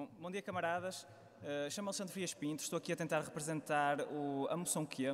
Bom dia, camaradas. Chamo-me Alexandre Frias Pinto, estou aqui a tentar representar a moção Q.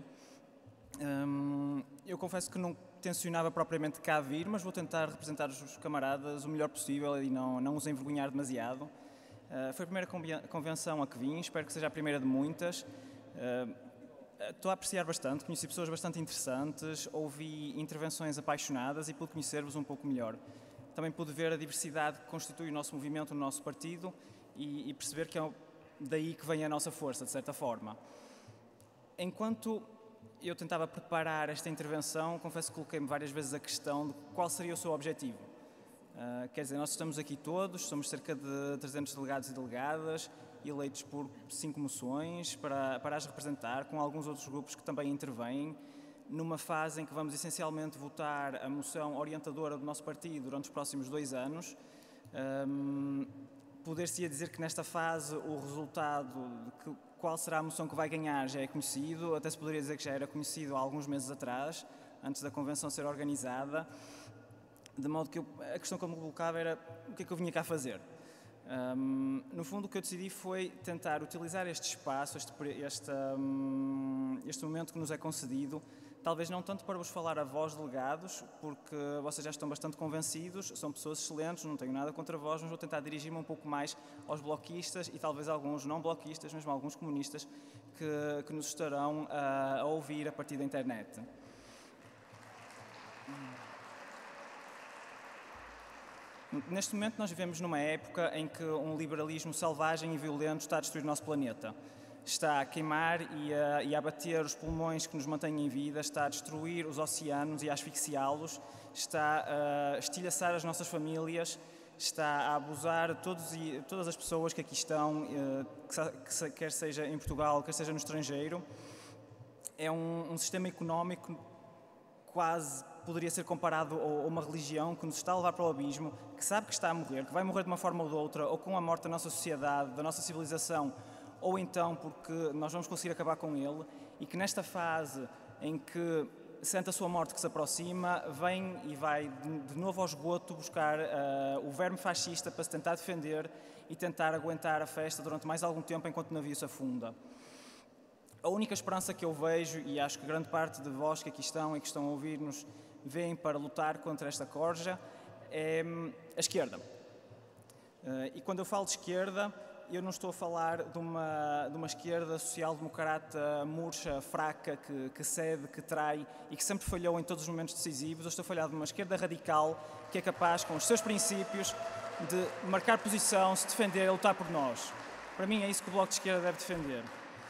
Eu confesso que não tencionava propriamente cá vir, mas vou tentar representar os camaradas o melhor possível e não os envergonhar demasiado. Foi a primeira convenção a que vim, espero que seja a primeira de muitas. Estou a apreciar bastante, conheci pessoas bastante interessantes, ouvi intervenções apaixonadas e pude conhecer-vos um pouco melhor. Também pude ver a diversidade que constitui o nosso movimento, o nosso partido e perceber que é daí que vem a nossa força, de certa forma. Enquanto eu tentava preparar esta intervenção, confesso que coloquei-me várias vezes a questão de qual seria o seu objetivo. Quer dizer, nós estamos aqui todos, somos cerca de 300 delegados e delegadas, eleitos por 5 moções para as representar, com alguns outros grupos que também intervêm, numa fase em que vamos essencialmente votar a moção orientadora do nosso partido durante os próximos 2 anos. Poder-se-ia dizer que nesta fase o resultado de qual será a moção que vai ganhar já é conhecido, até se poderia dizer que já era conhecido há alguns meses atrás, antes da convenção ser organizada, de modo que a questão que eu me colocava era o que é que eu vinha cá fazer. No fundo, o que eu decidi foi tentar utilizar este espaço, este momento que nos é concedido, talvez não tanto para vos falar a vós, delegados, porque vocês já estão bastante convencidos, são pessoas excelentes, não tenho nada contra vós, mas vou tentar dirigir-me um pouco mais aos bloquistas e talvez alguns não bloquistas, mesmo alguns comunistas, que nos estarão a ouvir a partir da internet. Neste momento nós vivemos numa época em que um liberalismo selvagem e violento está a destruir o nosso planeta. Está a queimar e a abater os pulmões que nos mantêm em vida, está a destruir os oceanos e a asfixiá-los, está a estilhaçar as nossas famílias, está a abusar de todas as pessoas que aqui estão, quer seja em Portugal, quer seja no estrangeiro. É um sistema económico quase poderia ser comparado a uma religião que nos está a levar para o abismo, que sabe que está a morrer, que vai morrer de uma forma ou de outra, ou com a morte da nossa sociedade, da nossa civilização, ou então porque nós vamos conseguir acabar com ele, e que nesta fase em que sente a sua morte que se aproxima, vem e vai de novo ao esgoto buscar o verme fascista para se tentar defender e tentar aguentar a festa durante mais algum tempo enquanto o navio se afunda. A única esperança que eu vejo, e acho que grande parte de vós que aqui estão e que estão a ouvir-nos veem para lutar contra esta corja, é a esquerda. E quando eu falo de esquerda, eu não estou a falar de uma esquerda social-democrata murcha, fraca, que cede, que trai e que sempre falhou em todos os momentos decisivos. Eu estou a falar de uma esquerda radical que é capaz, com os seus princípios, de marcar posição, se defender, lutar por nós. Para mim é isso que o Bloco de Esquerda deve defender.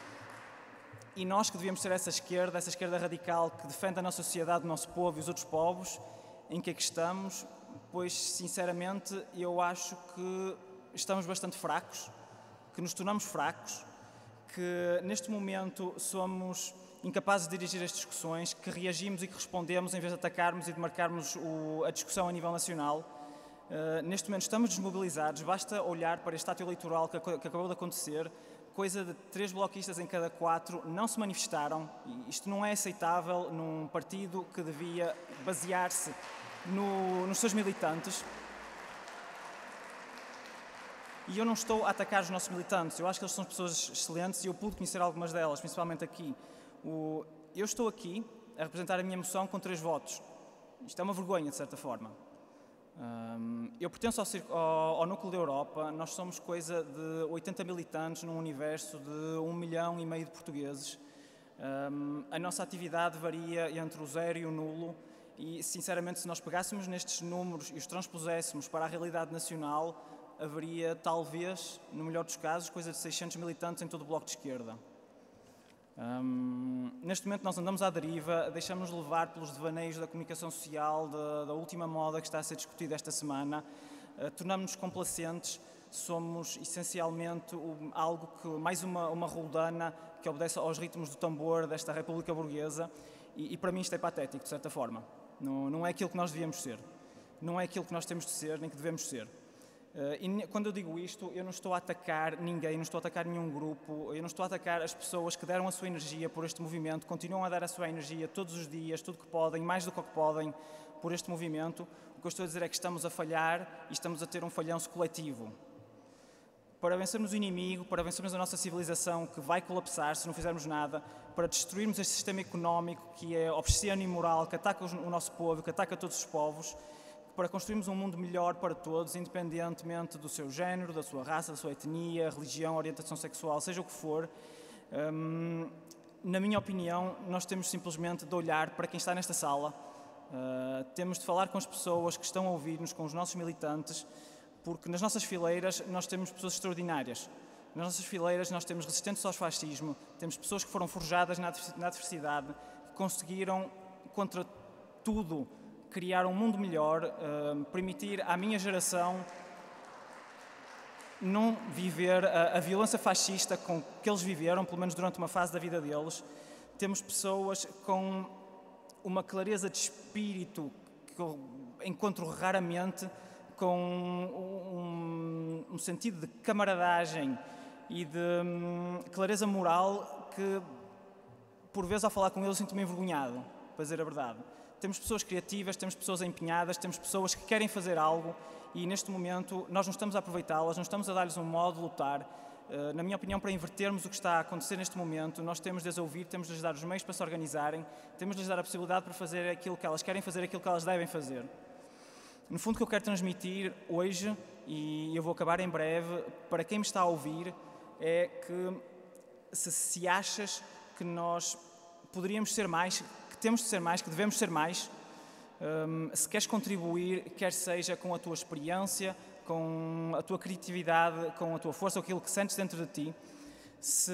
E nós que devíamos ser essa esquerda radical que defende a nossa sociedade, o nosso povo e os outros povos, em que é que estamos, pois, sinceramente, eu acho que estamos bastante fracos, que nos tornamos fracos, que neste momento somos incapazes de dirigir as discussões, que reagimos e que respondemos em vez de atacarmos e de marcarmos a discussão a nível nacional. Neste momento estamos desmobilizados, basta olhar para este ato eleitoral que acabou de acontecer. Coisa de 3 bloquistas em cada 4 não se manifestaram. Isto não é aceitável num partido que devia basear-se nos seus militantes. E eu não estou a atacar os nossos militantes, eu acho que eles são pessoas excelentes e eu pude conhecer algumas delas, principalmente aqui. Eu estou aqui a representar a minha moção com 3 votos. Isto é uma vergonha, de certa forma. Eu pertenço ao núcleo da Europa, nós somos coisa de 80 militantes num universo de 1,5 milhão de portugueses. A nossa atividade varia entre o 0 e o nulo e, sinceramente, se nós pegássemos nestes números e os transpuséssemos para a realidade nacional, haveria, talvez, no melhor dos casos, coisa de 600 militantes em todo o Bloco de Esquerda. Neste momento nós andamos à deriva, deixamos-nos levar pelos devaneios da comunicação social, da última moda que está a ser discutida esta semana, tornamos-nos complacentes, somos essencialmente algo que, mais uma roldana que obedece aos ritmos do tambor desta república burguesa e para mim isto é patético, de certa forma. Não é aquilo que nós devíamos ser, não é aquilo que nós temos de ser, nem que devemos ser. E quando eu digo isto, eu não estou a atacar ninguém, não estou a atacar nenhum grupo, eu não estou a atacar as pessoas que deram a sua energia por este movimento, continuam a dar a sua energia todos os dias, tudo que podem, mais do que podem, por este movimento. O que eu estou a dizer é que estamos a falhar e estamos a ter um falhanço coletivo. para vencermos o inimigo, para vencermos a nossa civilização que vai colapsar se não fizermos nada, para destruirmos este sistema económico que é obsceno e imoral, que ataca o nosso povo, que ataca todos os povos, para construirmos um mundo melhor para todos, independentemente do seu género, da sua raça, da sua etnia, religião, orientação sexual, seja o que for. Na minha opinião, nós temos simplesmente de olhar para quem está nesta sala, temos de falar com as pessoas que estão a ouvir-nos, com os nossos militantes, porque nas nossas fileiras nós temos pessoas extraordinárias. Nas nossas fileiras nós temos resistentes ao fascismo, temos pessoas que foram forjadas na adversidade, que conseguiram, contra tudo, criar um mundo melhor, permitir à minha geração não viver a violência fascista com que eles viveram, pelo menos durante uma fase da vida deles. Temos pessoas com uma clareza de espírito que eu encontro raramente, com um sentido de camaradagem e de clareza moral que, por vezes, ao falar com eles, sinto-me envergonhado, para dizer a verdade. Temos pessoas criativas, temos pessoas empenhadas, temos pessoas que querem fazer algo e, neste momento, nós não estamos a aproveitá-las, não estamos a dar-lhes um modo de lutar. Na minha opinião, para invertermos o que está a acontecer neste momento, nós temos de as ouvir, temos de lhes dar os meios para se organizarem, temos de lhes dar a possibilidade para fazer aquilo que elas querem fazer, aquilo que elas devem fazer. No fundo, o que eu quero transmitir hoje, e eu vou acabar em breve, para quem me está a ouvir, é que se achas que nós poderíamos ser mais, que temos de ser mais, que devemos ser mais, se queres contribuir, quer seja com a tua experiência, com a tua criatividade, com a tua força, aquilo que sentes dentro de ti, se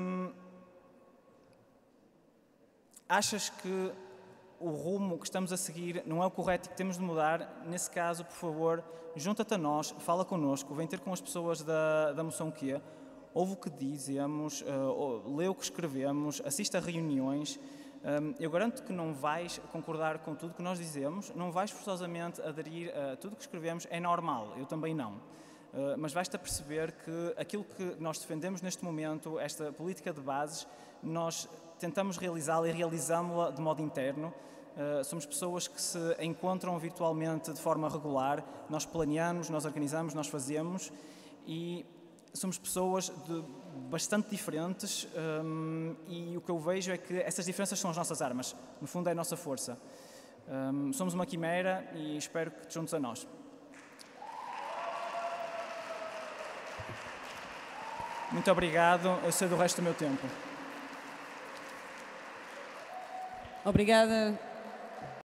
achas que o rumo que estamos a seguir não é o correto e que temos de mudar, nesse caso, por favor, junta-te a nós, fala connosco, vem ter com as pessoas da Moção Q, ouve o que dizemos, lê o que escrevemos, assiste a reuniões. Eu garanto que não vais concordar com tudo que nós dizemos, não vais forçosamente aderir a tudo que escrevemos, é normal, eu também não. Mas vais-te a perceber que aquilo que nós defendemos neste momento, esta política de bases, nós tentamos realizá-la e realizamos-la de modo interno. Somos pessoas que se encontram virtualmente de forma regular, nós planeamos, nós organizamos, nós fazemos e somos pessoas bastante diferentes e o que eu vejo é que essas diferenças são as nossas armas, no fundo é a nossa força. Somos uma quimera e espero que te juntes a nós. Muito obrigado, eu cedo o resto do meu tempo. Obrigada.